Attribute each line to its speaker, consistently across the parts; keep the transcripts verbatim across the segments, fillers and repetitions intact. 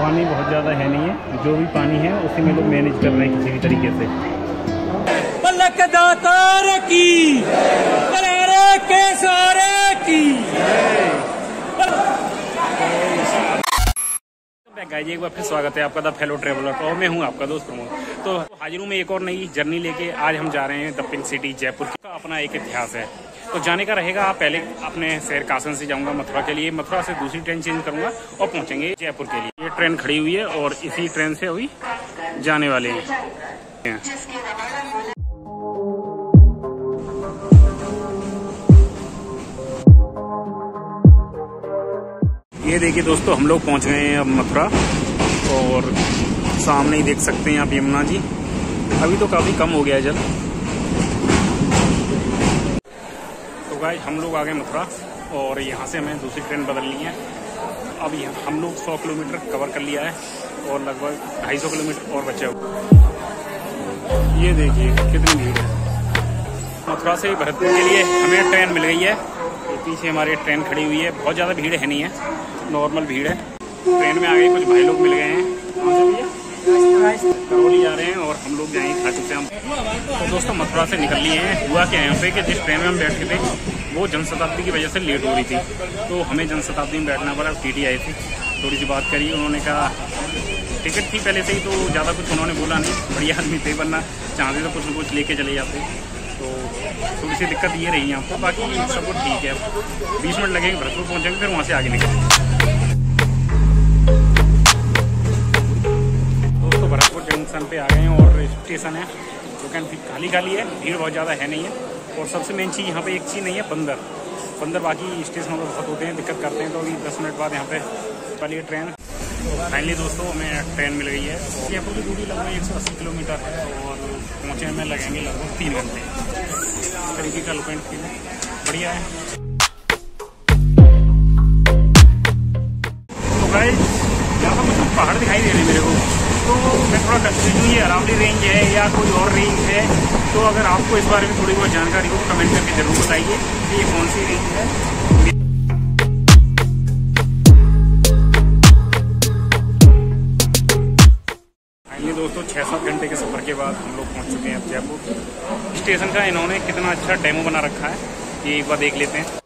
Speaker 1: पानी बहुत ज़्यादा है नहीं है, जो भी पानी है उसी में लोग मैनेज कर रहे हैं किसी भी तरीके से।
Speaker 2: पलक दातार की, करारे के सारे की।
Speaker 1: गाइस एक बार फिर स्वागत है आपका द फेलो ट्रेवलर। तो मैं हूं आपका दोस्त प्रमोद। तो हाजिर हूं मैं एक और नई जर्नी लेके। आज हम जा रहे हैं द पिंक सिटी जयपुर का। अपना एक इतिहास है, तो जाने का रहेगा। पहले अपने शहर कासन से जाऊंगा मथुरा के लिए, मथुरा से दूसरी ट्रेन चेंज करूंगा और पहुंचेंगे जयपुर के लिए। ये ट्रेन खड़ी हुई है और इसी ट्रेन से अभी जाने वाले हैं। ये देखिए दोस्तों, हम लोग पहुंच गए हैं अब मथुरा और सामने ही देख सकते हैं आप यमुना जी। अभी तो काफी कम हो गया है जल। तो गाइस हम लोग आ गए मथुरा और यहाँ से हमें दूसरी ट्रेन बदल ली है। अब यहाँ हम लोग सौ किलोमीटर कवर कर लिया है और लगभग ढाई सौ किलोमीटर और बचा हुआ। ये देखिए कितनी भीड़ है। मथुरा से भरतपुर के लिए हमें ट्रेन मिल गई है। पीछे हमारी ट्रेन खड़ी हुई है। बहुत ज़्यादा भीड़ है नहीं है, नॉर्मल भीड़ है। ट्रेन में आ गए, कुछ भाई लोग मिल गए हैं। करौली जा रहे हैं और हम लोग जाएंगे खाटू श्याम। तो दोस्तों मथुरा से निकल लिए हैं। हुआ क्या यहाँ पे कि जिस ट्रेन में हम बैठे थे वो जनशताब्दी की वजह से लेट हो रही थी, तो हमें जनशताब्दी में बैठना पड़ा। टी टी आई थी, थोड़ी सी बात करी, उन्होंने कहा टिकट थी पहले से ही, तो ज़्यादा कुछ उन्होंने बोला नहीं। बढ़िया आदमी थे, वरना चाहते तो कुछ न कुछ लेके चले जाते। तो थोड़ी सी दिक्कत ये रही यहाँ पर, बाकी सब कुछ ठीक है। बीस मिनट लगेंगे, भरतपुर पहुँचेंगे, फिर वहाँ से आगे निकलेंगे। दोस्तों भरतपुर जंक्शन पे आ गए हैं और स्टेशन है जो कि खाली खाली है, भीड़ बहुत ज़्यादा है नहीं है। और सबसे मेन चीज़ यहाँ पे एक चीज़ नहीं है, बंदर बंदर बाकी स्टेशनों पर बहुत होते हैं, दिक्कत करते हैं। तो अभी दस मिनट बाद यहाँ पे चलिए ट्रेन। फाइनली दोस्तों हमें ट्रेन मिल गई है। जयपुर की दूरी लगभग एक सौ अस्सी किलोमीटर है और पहुँचने में लगेंगे लगभग तीन घंटे। इस तरीके का लोकेंट फील है, बढ़िया है। तो गाइस यहाँ पर मुझे पहाड़ दिखाई दे रहे हैं मेरे को, तो मैं थोड़ा कंफ्यूज हूँ, ये अरावली रेंज है या कोई और रेंज है। तो अगर आपको इस बारे में थोड़ी बहुत जानकारी हो तो कमेंट करके जरूर बताइए कि ये कौन सी रेंज है। दोस्तों छः सात घंटे के सफ़र के बाद हम लोग पहुंच चुके हैं अब जयपुर स्टेशन का। इन्होंने कितना अच्छा डेमो बना रखा है, ये एक बार देख लेते हैं।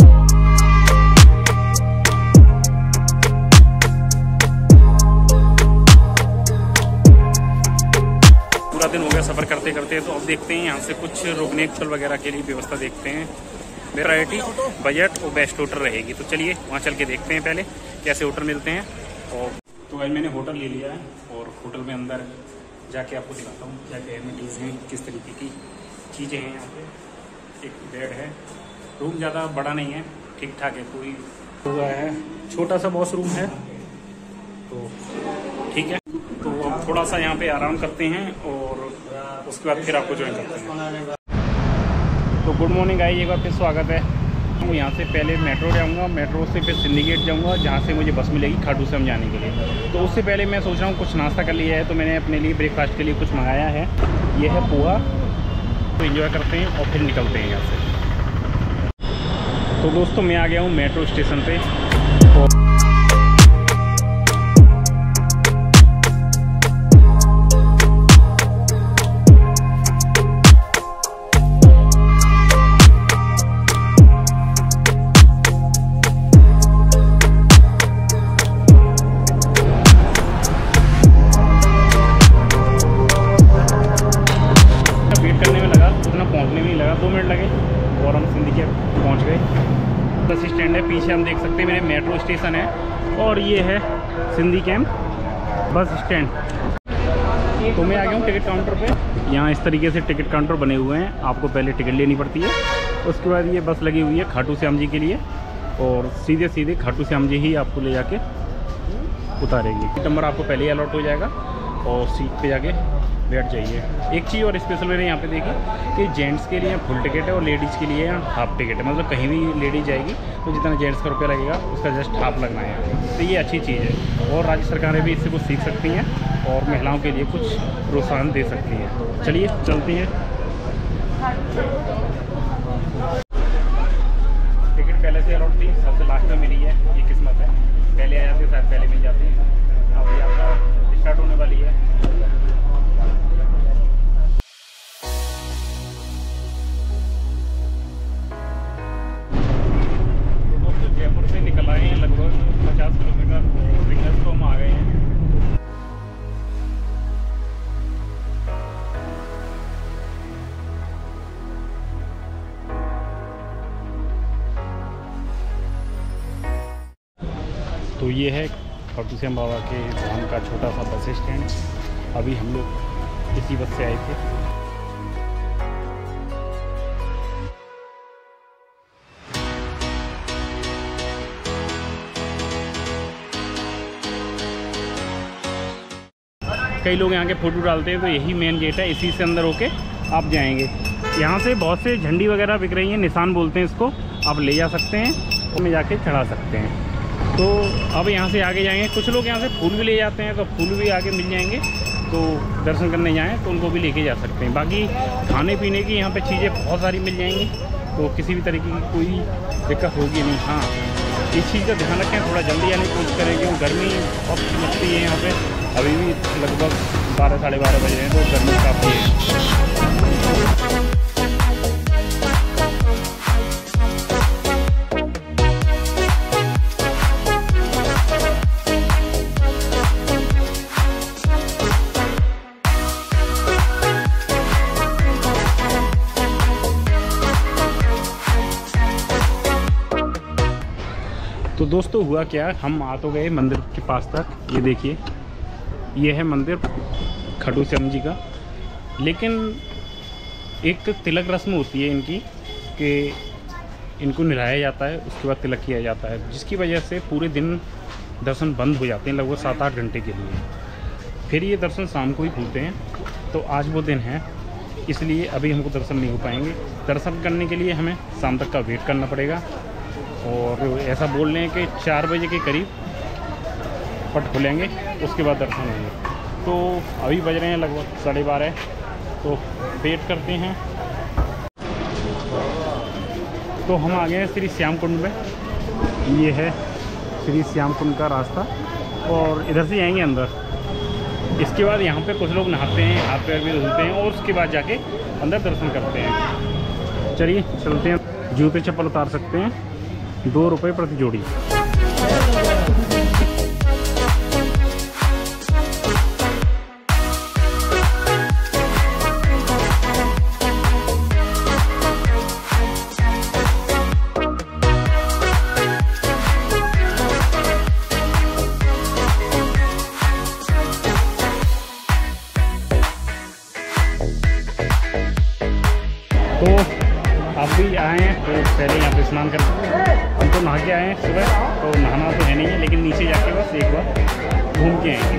Speaker 1: पूरा दिन हो गया सफ़र करते करते, तो अब देखते हैं यहाँ से कुछ रुकने होटल वगैरह के लिए व्यवस्था देखते हैं। वैरायटी, बजट और बेस्ट होटल रहेगी। तो चलिए वहाँ चल के देखते हैं पहले कैसे होटल मिलते हैं। और तो आज मैंने होटल ले लिया है और होटल में अंदर जाके आपको दिखाता हूँ क्या क्या एमिनिटीज़ हैं, किस तरीके की चीज़ें हैं। यहाँ पे एक बेड है, रूम ज़्यादा बड़ा नहीं है, ठीक ठाक है। कोई हुआ है, छोटा सा वॉशरूम है, तो ठीक है। तो अब थोड़ा सा यहाँ पे आराम करते हैं और उसके बाद फिर आपको ज्वाइन करते हैं। तो गुड मॉर्निंग गाइस, एक बार फिर स्वागत है। मैं यहाँ से पहले मेट्रो जाऊँगा, मेट्रो से फिर सिंडिकेट जाऊँगा, जहाँ से मुझे बस मिलेगी खाटू श्याम जाने के लिए। तो उससे पहले मैं सोच रहा हूँ कुछ नाश्ता कर लिया है, तो मैंने अपने लिए ब्रेकफास्ट के लिए कुछ मंगाया है। ये है पोहा। तो एंजॉय करते हैं और फिर निकलते हैं यहाँ से। तो दोस्तों मैं आ गया हूँ मेट्रो स्टेशन पे। और दो मिनट लगे और हम सिंडिकेट पहुंच गए। बस स्टैंड है, पीछे हम देख सकते हैं मेरे मेट्रो स्टेशन है और ये है सिंधी कैंप बस स्टैंड। तो मैं आ गया हूँ टिकट काउंटर पे। यहाँ इस तरीके से टिकट काउंटर बने हुए हैं, आपको पहले टिकट लेनी पड़ती है। उसके बाद ये बस लगी हुई है खाटू श्याम जी के लिए और सीधे सीधे खाटू श्याम जी ही आपको ले जाके उतारेगी। सीट नंबर आपको पहले ही अलॉट हो जाएगा और सीट पे जाके बैठ जाइए। एक चीज़ और स्पेशल मैंने यहाँ पे देखी कि जेंट्स के लिए फुल टिकट है और लेडीज़ के लिए हाफ टिकट है। मतलब कहीं भी लेडीज जाएगी तो जितना जेंट्स का रुपया लगेगा उसका जस्ट हाफ लगना है। तो ये अच्छी चीज़ है और राज्य सरकारें भी इससे कुछ सीख सकती हैं और महिलाओं के लिए कुछ प्रोत्साहन दे सकती हैं। चलिए चलती हैं। टिकट पहले से अलॉट थी, सबसे लास्ट में मिली है, ये किस्मत है। पहले आ जाते शायद पहले मिल जाती है। अब तो ये है खाटू श्याम बाबा के धाम का छोटा सा बस स्टैंड। अभी हम लोग इसी बस से आए थे। कई लोग यहाँ के फ़ोटो डालते हैं, तो यही मेन गेट है, इसी से अंदर होके आप जाएंगे। यहाँ से बहुत से झंडी वगैरह बिक रही हैं, निशान बोलते हैं इसको, आप ले जा सकते हैं, में जाके चढ़ा सकते हैं। तो अब यहाँ से आगे जाएंगे। कुछ लोग यहाँ से फूल भी ले जाते हैं, तो फूल भी आगे मिल जाएंगे, तो दर्शन करने जाएँ तो उनको भी लेके जा सकते हैं। बाकी खाने पीने की यहाँ पे चीज़ें बहुत सारी मिल जाएंगी, तो किसी भी तरीके की कोई दिक्कत होगी नहीं। हाँ, इस चीज़ का ध्यान रखें, थोड़ा जल्दी आने की कोशिश करें, क्योंकि गर्मी बहुत लगती है यहाँ पे। अभी भी लगभग बारह साढ़े बारह बज रहे हैं, तो गर्मी काफ़ी है। तो दोस्तों हुआ क्या, हम आ तो गए मंदिर के पास तक। ये देखिए, ये है मंदिर खाटू श्याम जी का। लेकिन एक तिलक रस्म होती है इनकी कि इनको नहलाया जाता है, उसके बाद तिलक किया जाता है, जिसकी वजह से पूरे दिन दर्शन बंद हो जाते हैं, लगभग सात आठ घंटे के लिए। फिर ये दर्शन शाम को ही खुलते हैं। तो आज वो दिन है, इसलिए अभी हमको दर्शन नहीं हो पाएंगे। दर्शन करने के लिए हमें शाम तक का वेट करना पड़ेगा। और ऐसा बोल रहे हैं कि चार बजे के करीब पट खुलेंगे, उसके बाद दर्शन होंगे। तो अभी बज रहे हैं लगभग साढ़े बारह, तो वेट करते हैं। तो हम आ गए हैं श्री श्याम कुंड में। ये है श्री श्याम कुंड का रास्ता, और इधर से जाएंगे अंदर। इसके बाद यहाँ पे कुछ लोग नहाते हैं, हाथ पैर भी धुलते हैं, और उसके बाद जाके अंदर दर्शन करते हैं। चलिए चलते हैं। जूते चप्पल उतार सकते हैं, दो रुपये प्रति जोड़ी। तो आप भी आए हैं तो पहले यहाँ पे स्नान करते हैं। हम तो नहा के आए हैं सुबह, तो नहाना तो है नहीं है, लेकिन नीचे जाके बस एक बार घूम के आएंगे।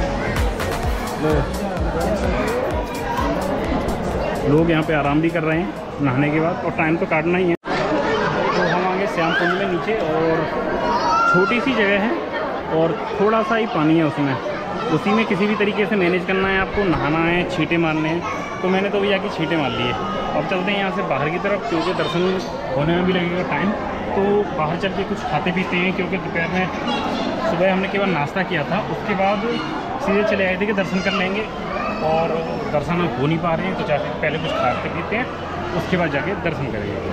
Speaker 1: लोग यहाँ पे आराम भी कर रहे हैं नहाने के बाद, और टाइम तो काटना ही है। तो हम आगे श्याम कुंड में नीचे, और छोटी सी जगह है और थोड़ा सा ही पानी है उसमें। उसी में किसी भी तरीके से मैनेज करना है आपको, नहाना है, छींटे मारने हैं। तो मैंने तो भी जाके छींटे मार लिए। अब चलते हैं यहाँ से बाहर की तरफ, क्योंकि दर्शन होने में भी लगेगा टाइम। तो बाहर चल के कुछ खाते पीते हैं, क्योंकि दोपहर में सुबह हमने केवल नाश्ता किया था, उसके बाद सीधे चले आए थे कि दर्शन कर लेंगे, और दर्शन हो नहीं पा रहे हैं, तो जाके पहले कुछ खाते पीते हैं, उसके बाद जाके दर्शन करेंगे।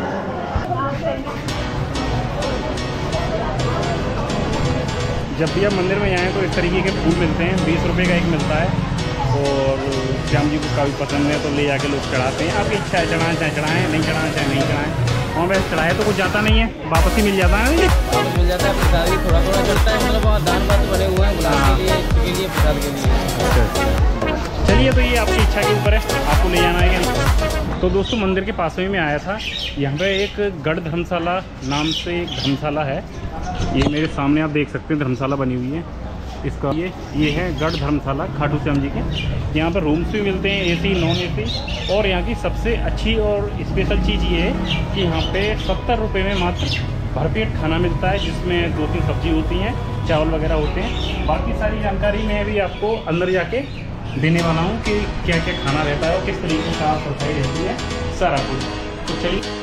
Speaker 1: जब भी आप मंदिर में आएँ तो इस तरीके के फूल मिलते हैं, बीस रुपये का एक मिलता है, और श्याम जी को काफ़ी पसंद है, तो ले जाके लोग चढ़ाते हैं। आपकी इच्छा है, चढ़ाएं चाहे चढ़ाएं, नहीं चढ़ाएं चाहे नहीं चढ़ाएं। और वैसे चढ़ाए तो कुछ जाता नहीं है, वापस ही मिल जाता है। ये
Speaker 3: वापस मिल जाता है, प्रसाद भी थोड़ा थोड़ा चलता है, मतलब वहाँ दान पात्र बने हुए हैं गुलाब के लिए, के लिए प्रसाद के लिए।
Speaker 1: चलिए, तो ये आपकी इच्छा के ऊपर है, आपको ले जाना है क्या नहीं। तो दोस्तों मंदिर के पास में मैं आया था, यहाँ पे एक गढ़ धर्मशाला नाम से एक धर्मशाला है। ये मेरे सामने आप देख सकते हैं, धर्मशाला बनी हुई है इसका। ये ये है गढ़ धर्मशाला खाटू श्याम जी के। यहाँ पर रूम्स भी मिलते हैं, एसी नॉन एसी। और यहाँ की सबसे अच्छी और स्पेशल चीज़ ये है कि यहाँ पे सत्तर रुपये में मात्र भरपेट खाना मिलता है, जिसमें दो तीन सब्जी होती हैं, चावल वगैरह होते हैं। बाकी सारी जानकारी मैं भी आपको अंदर जाके देने वाला हूँ कि क्या क्या खाना रहता है और किस तरीके से साफ सफाई रहती है, सारा कुछ। तो चलिए,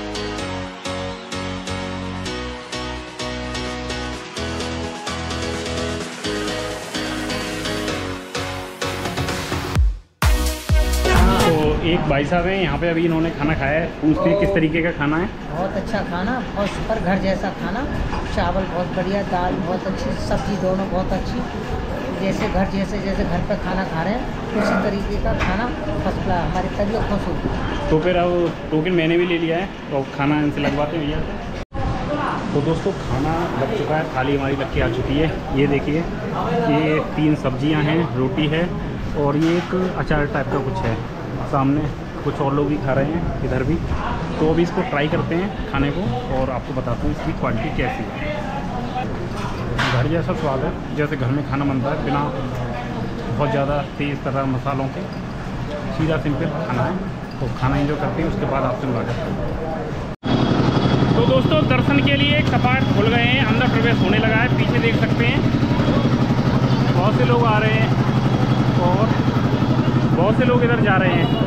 Speaker 1: एक भाई साहब हैं यहाँ पे, अभी इन्होंने खाना खाया है। पूछते हैं किस तरीके का खाना है।
Speaker 4: बहुत अच्छा खाना, और सुपर घर जैसा खाना। चावल बहुत बढ़िया, दाल बहुत अच्छी, सब्जी दोनों बहुत अच्छी, जैसे घर जैसे जैसे घर पर खाना खा रहे हैं उसी तरीके का खाना फर्स्ट क्लास। हमारी तबीयत खुश होती है।
Speaker 1: तो फिर अब टोकन मैंने भी ले लिया है, तो खाना इनसे लगवाते हैं भैया। तो तो दोस्तों खाना लग चुका है, थाली हमारी लग के आ चुकी है। ये देखिए, ये तीन सब्जियां हैं, रोटी है और ये एक अचार टाइप का कुछ है। सामने कुछ और लोग भी खा रहे हैं इधर भी। तो अभी इसको ट्राई करते हैं खाने को और आपको बताता हूँ इसकी क्वालिटी कैसी है। घर जैसा स्वाद है, जैसे घर में खाना बनता है, बिना बहुत ज़्यादा तेज़ तरह मसालों के, सीधा सिंपल खाना है। तो खाना एंजॉय करते हैं, उसके बाद आपसे मुलाकात करते हैं। तो दोस्तों दर्शन के लिए कपाट खुल गए हैं, अंदर प्रवेश होने लगा है। पीछे देख सकते हैं बहुत से लोग आ रहे हैं और बहुत से लोग इधर जा रहे हैं।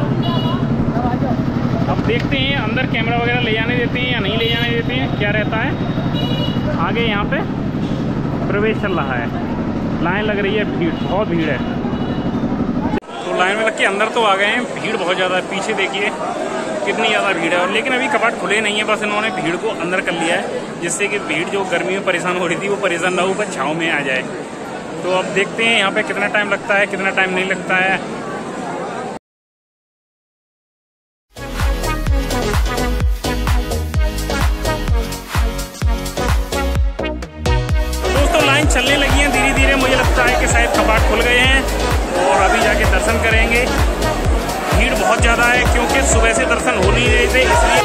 Speaker 1: अब देखते हैं अंदर कैमरा वगैरह ले जाने देते हैं या नहीं ले जाने देते हैं, क्या रहता है। आगे यहाँ पे प्रवेश चल रहा है, लाइन लग रही है, भीड़ बहुत भीड़ है। तो लाइन में लग के अंदर तो आ गए हैं, भीड़ बहुत ज़्यादा है। पीछे देखिए कितनी ज़्यादा भीड़ है, और लेकिन अभी कपाट खुले नहीं है, बस इन्होंने भीड़ को अंदर कर लिया है, जिससे कि भीड़ जो गर्मी में परेशान हो रही थी वो परेशान ना हो, पर छाँव में आ जाए। तो अब देखते हैं यहाँ पे कितना टाइम लगता है, कितना टाइम नहीं लगता है। दोस्तों लाइन चलने लगी है धीरे धीरे, मुझे लगता है कि शायद कपाट खुल गए हैं और अभी जाके दर्शन करेंगे। भीड़ बहुत ज़्यादा है क्योंकि सुबह से दर्शन हो नहीं रहे थे, इसलिए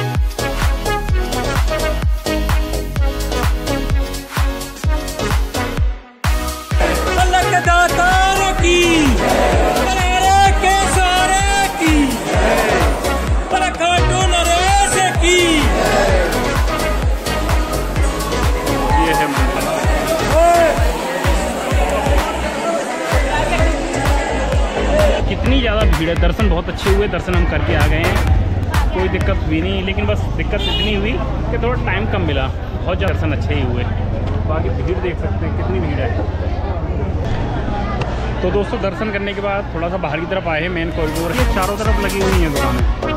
Speaker 1: कितनी ज़्यादा भीड़ है। दर्शन बहुत अच्छे हुए, दर्शन हम करके आ गए हैं, कोई दिक्कत हुई नहीं। लेकिन बस दिक्कत इतनी हुई कि थोड़ा टाइम कम मिला, बहुत ज़्यादा दर्शन अच्छे ही हुए। बाकी भीड़ देख सकते हैं कितनी भीड़ है। तो दोस्तों दर्शन करने के बाद थोड़ा सा बाहर की तरफ आए हैं, मेन कॉरिडोर है, चारों तरफ लगी हुई हैं दुकानें।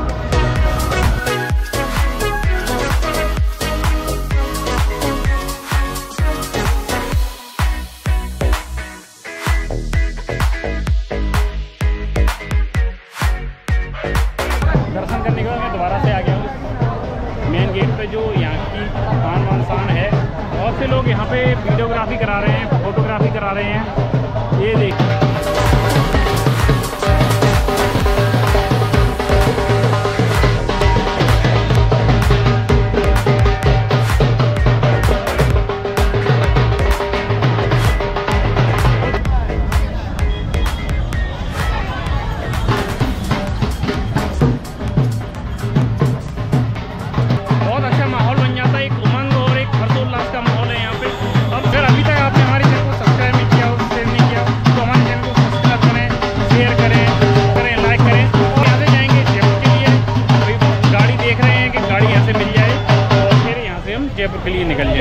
Speaker 1: दर्शन करने के बाद मैं दोबारा से आ गया हूँ मेन गेट पे, जो यहाँ की आन बान शान है। बहुत से लोग यहाँ पे वीडियोग्राफी करा रहे हैं, फोटोग्राफी करा रहे हैं। ये देखिए जयपुर के लिए निकल जाए।